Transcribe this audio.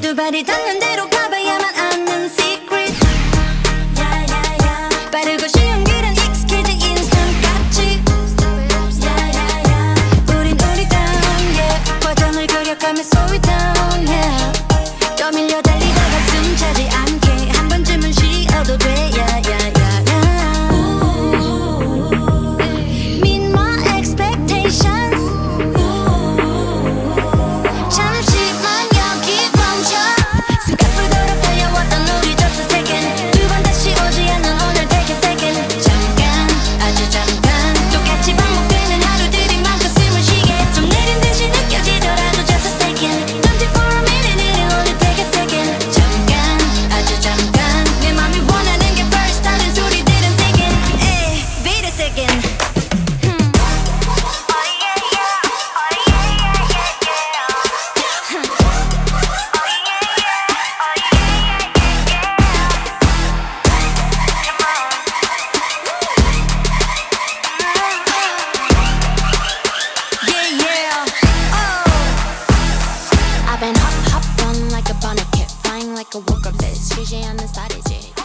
두 발이 닿는 대로 가봐야만 아는 secret. 빠르고 쉬운 길은 익숙해진 인스턴같이. 우린 우리다운 과정을 그려가며 slow it down. 떠밀려 달리다가 숨 차지 않게 한 번쯤은 쉬어도 돼. Meet my expectations. 잠시만 여기 멈춰. 숨가쁘도록 달려왔던 우리 just a second. 두 번 다시 오지 않는 오늘 take a second. 잠깐 아주 잠깐 똑같이 반복되는 하루들이 많고 숨을 쉬게 좀 내린 듯이 느껴지더라도 just a second. Don't take for a minute it'll only take a second. 잠깐 아주 잠깐 내 맘이 원하는 게 first 다른 소리들은 second. 에이 wait a second. I've been hop on like a bonnet kid, flying like a worker fish. GG on the side,